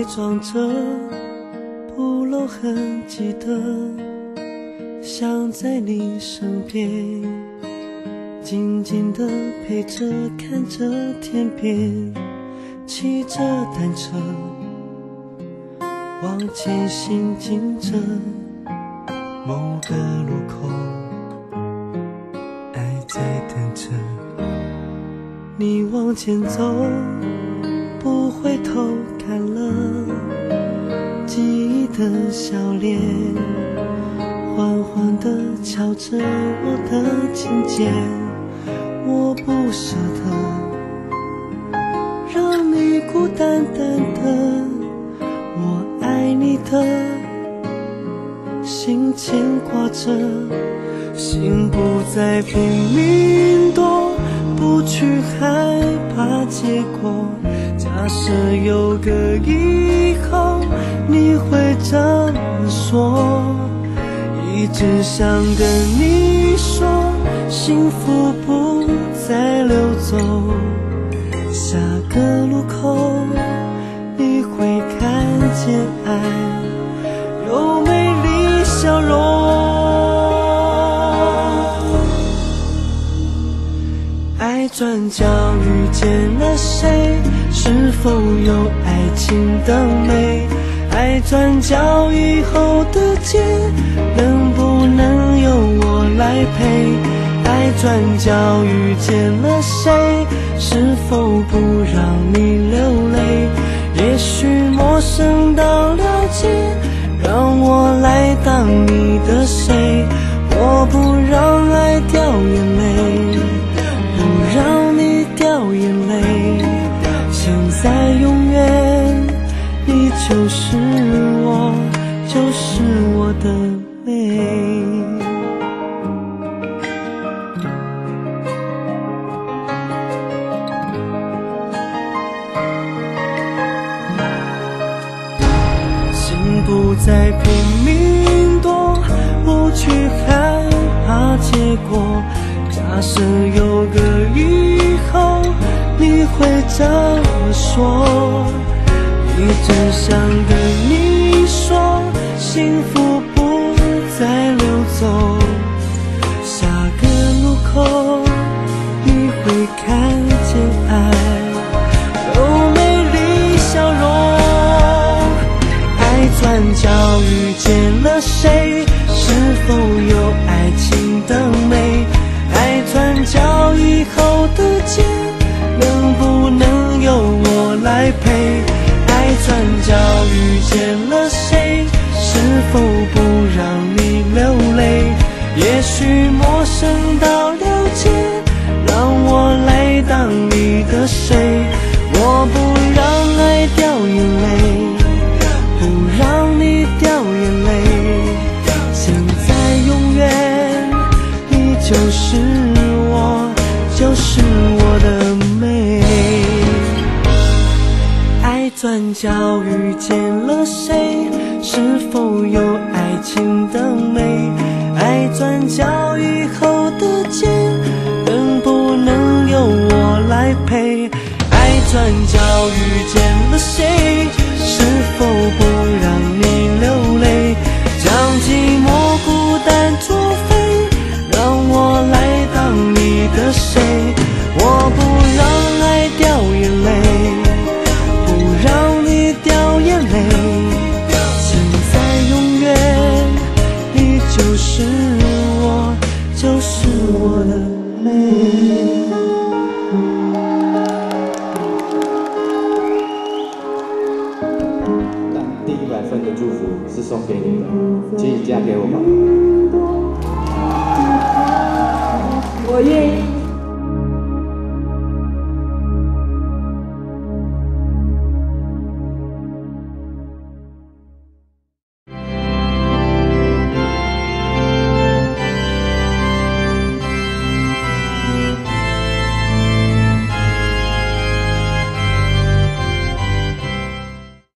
装着不露痕迹的，想在你身边静静地陪着，看着天边，骑着单车往前行进着，某个路口爱在等着你往前走，不回头看了记忆的笑脸，缓缓地敲着我的琴键，我不舍得让你孤单单的，我爱你的心牵挂着，心不再拼命躲，不去害怕结果，假设有个以后你会这么说，一直想跟你说幸福不再溜走，下个路口你会看见爱有美丽笑容，爱转角遇见了谁，是否有爱情的美，爱转角以后的街能不能由我来陪，爱转角遇见了谁，是否不让你流泪，也许陌生到了解，让我来当你的谁，我不让爱掉眼泪，不让你掉眼泪，现在永远你就是我，就是我的美。心不再拼命躲，不去害怕结果，假设有个以后你会这么说，一直想跟你说幸福不再溜走，下个路口你会看见爱有美丽笑容，爱转角遇见了谁，是否有爱情的美，爱转角以后的街能不能由我来陪，爱转角遇见了谁，是否不让你流泪，也许陌生到了解，让我来当你的谁，我不让爱掉眼泪，不让你掉眼泪，现在永远你就是我，就是我的美，爱转角遇见了谁，是否有爱情的美，爱转角以后的街能不能由我来陪，爱转角遇见了谁，是否不让你流泪，将寂寞孤单作废，让我来当你的谁，我不让爱掉眼泪，不让你掉眼泪，现在永远你就是我，就是我的美。 但第100分的祝福是送给你的，请你嫁给我吧。